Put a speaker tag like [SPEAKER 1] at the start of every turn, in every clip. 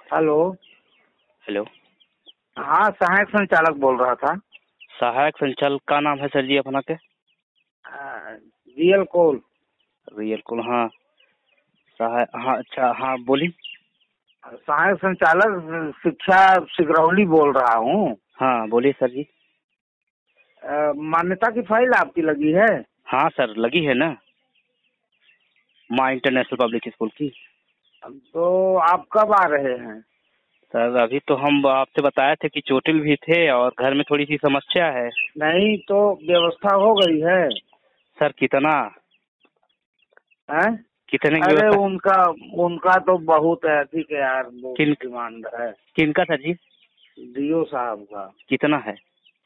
[SPEAKER 1] Hello.
[SPEAKER 2] Hello.
[SPEAKER 1] हाँ, सहायक संचालक बोल रहा था।
[SPEAKER 2] सहायक संचालक का नाम है सर जी अपना के?
[SPEAKER 1] Real call.
[SPEAKER 2] रियल कॉल, हाँ। हाँ, अच्छा, हाँ बोली।
[SPEAKER 1] सहायक संचालक शिक्षा सिगरौली बोल रहा हूँ।
[SPEAKER 2] हाँ बोलिए सर जी।
[SPEAKER 1] मान्यता की फाइल आपकी लगी है?
[SPEAKER 2] हाँ सर, लगी है ना, माँ इंटरनेशनल पब्लिक स्कूल की।
[SPEAKER 1] तो आप कब आ रहे हैं?
[SPEAKER 2] सर अभी तो हम आपसे बताए थे कि चोटिल भी थे और घर में थोड़ी सी समस्या है।
[SPEAKER 1] नहीं तो व्यवस्था हो गई है?
[SPEAKER 2] सर कितना?
[SPEAKER 1] हैं?
[SPEAKER 2] कितने की
[SPEAKER 1] अरे
[SPEAKER 2] व्यवस्था?
[SPEAKER 1] उनका उनका तो बहुत है, ठीक है यार, वो
[SPEAKER 2] किन
[SPEAKER 1] डिमांड है।
[SPEAKER 2] किनका सर जी?
[SPEAKER 1] डीओ साहब का।
[SPEAKER 2] कितना है?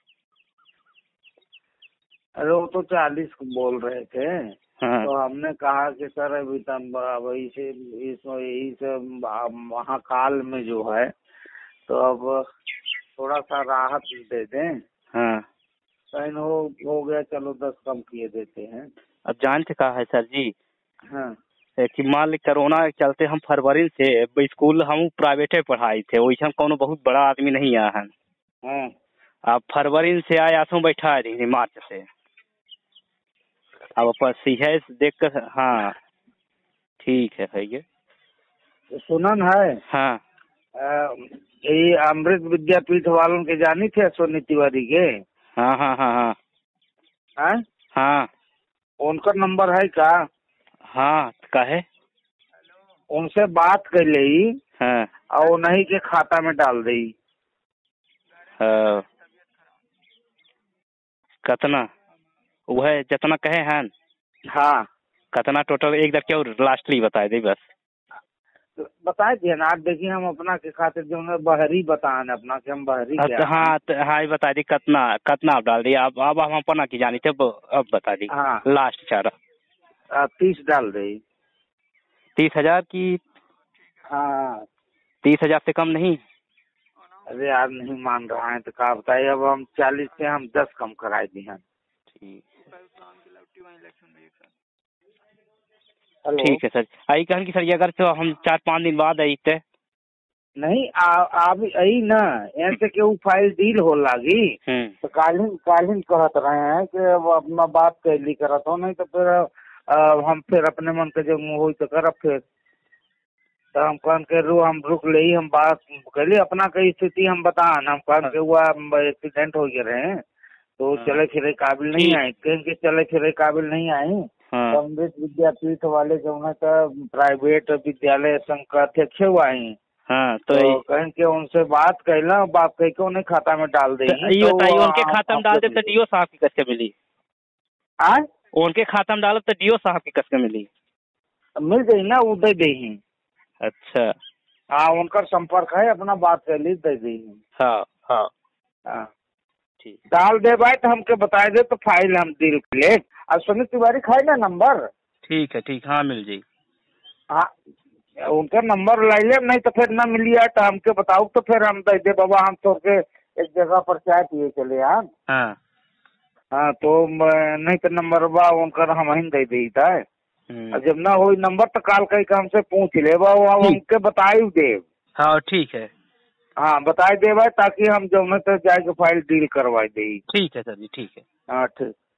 [SPEAKER 1] अरे वो तो 40 बोल रहे थे।
[SPEAKER 2] हाँ।
[SPEAKER 1] तो हमने कहा कि सर अभी वही से यही से महाकाल में जो है, तो अब थोड़ा सा राहत दे दें।
[SPEAKER 2] हाँ।
[SPEAKER 1] कहीं हो गया, चलो 10 कम किए देते हैं।
[SPEAKER 2] अब जानते कहा है सर जी
[SPEAKER 1] हाँ
[SPEAKER 2] कि मान ली कोरोना के चलते हम फरवरी से स्कूल हम प्राइवेटे पढ़ाई थे, वैसा कोनो बहुत बड़ा आदमी नहीं आया है।
[SPEAKER 1] हाँ।
[SPEAKER 2] अब फरवरी से आया तो बैठा रही मार्च से। अब अपन है देख कर, हाँ ठीक है भैया।
[SPEAKER 1] तो सुनन है।
[SPEAKER 2] हाँ
[SPEAKER 1] ये अमृत विद्यापीठ वालों के जानी थे, सोनी तिवारी के?
[SPEAKER 2] हाँ हाँ हाँ हाँ
[SPEAKER 1] हाँ,
[SPEAKER 2] हाँ
[SPEAKER 1] उनका नंबर है का?
[SPEAKER 2] हाँ कहे
[SPEAKER 1] उनसे बात कर ली
[SPEAKER 2] हाँ
[SPEAKER 1] और उन्हीं के खाता में डाल दी।
[SPEAKER 2] हाँ। कितना वह जितना कहे हैं?
[SPEAKER 1] हाँ,
[SPEAKER 2] कितना टोटल एक दर क्यों लास्टली बता दे बस।
[SPEAKER 1] तो बता दिए ना। आप देखिए, हम अपना के खातिर जो है बहरी बतान अपना के, हम बहरी के हैं।
[SPEAKER 2] हाँ हाँ, ये बता दी कितना कितना आप डाल दिए। अब हम अपना की जानी थे, अब बता दी।
[SPEAKER 1] हाँ,
[SPEAKER 2] लास्ट चार
[SPEAKER 1] 30 डाल दी।
[SPEAKER 2] 30,000 की?
[SPEAKER 1] हाँ।
[SPEAKER 2] 30,000 से कम नहीं?
[SPEAKER 1] अरे यार, नहीं मान रहा है तो क्या बताइए। अब हम 40 से हम 10 कम कराए दिए हैं।
[SPEAKER 2] ठीक।
[SPEAKER 1] हेलो।
[SPEAKER 2] ठीक है सर। आई कहन की सर ये अगर तो हम 4-5 दिन बाद आई थे।
[SPEAKER 1] नहीं आप आई ना, ऐसे के वो फाइल डील हो लागी। तो कालिन कालिन कहत रहे हैं कि अब अपना बात कैली करत हो, नहीं तो फिर हम फिर अपने मन के जो मुँह हो तो करब फिर। तो हम कहन के हम रुक ले, हम बात कैली अपना की स्थिति हम बतान। हम कहन के हुआ एक्सीडेंट हो गए रहे, तो चले फिरे काबिल नहीं आए। कहीं के चले फिरे काबिल नहीं आए।
[SPEAKER 2] हाँ।
[SPEAKER 1] तो अमृत विद्यापीठ वाले जो है तो प्राइवेट विद्यालय संघ का अध्यक्ष हुआ है।
[SPEAKER 2] हाँ
[SPEAKER 1] तो कहीं के उनसे बात कैला, बात कह के उन्हें खाता में डाल देंगे।
[SPEAKER 2] ये
[SPEAKER 1] तो
[SPEAKER 2] बताइए उनके खाता में डाल दे तो डीओ साहब की कैसे मिली?
[SPEAKER 1] आज
[SPEAKER 2] उनके खाता में डालब तो डीओ साहब की कैसे मिली?
[SPEAKER 1] मिल गई ना, वो दे दी है।
[SPEAKER 2] अच्छा।
[SPEAKER 1] हाँ, उनका संपर्क है, अपना बात कर ली, दे दी है।
[SPEAKER 2] हाँ हाँ
[SPEAKER 1] हाँ,
[SPEAKER 2] ठीक।
[SPEAKER 1] डाल दे भाई तो हमके बताए दे, तो फाइल हम दिल ले। और सुनील तिवारी खाए ना नंबर?
[SPEAKER 2] ठीक है ठीक, हाँ मिल जाएगी।
[SPEAKER 1] हाँ, उनका नंबर ले ले, नहीं तो फिर ना मिलिए तो हमके बताओ, तो फिर हम दे दे बाबा। हम तो के एक जगह पर चाय पिए चले हाँ।
[SPEAKER 2] हाँ
[SPEAKER 1] हाँ, तो नहीं तो नंबर बा उनका हम ही दे देता है। और जब ना हो नंबर तो कॉल करके हमसे पूछ ले बा, अब हमके बताई दे।
[SPEAKER 2] हाँ ठीक है।
[SPEAKER 1] हाँ, बताई दे भाई, ताकि हम जो है तो जाके फाइल डील करवा दे।
[SPEAKER 2] ठीक है सर जी, ठीक है।
[SPEAKER 1] हाँ ठीक।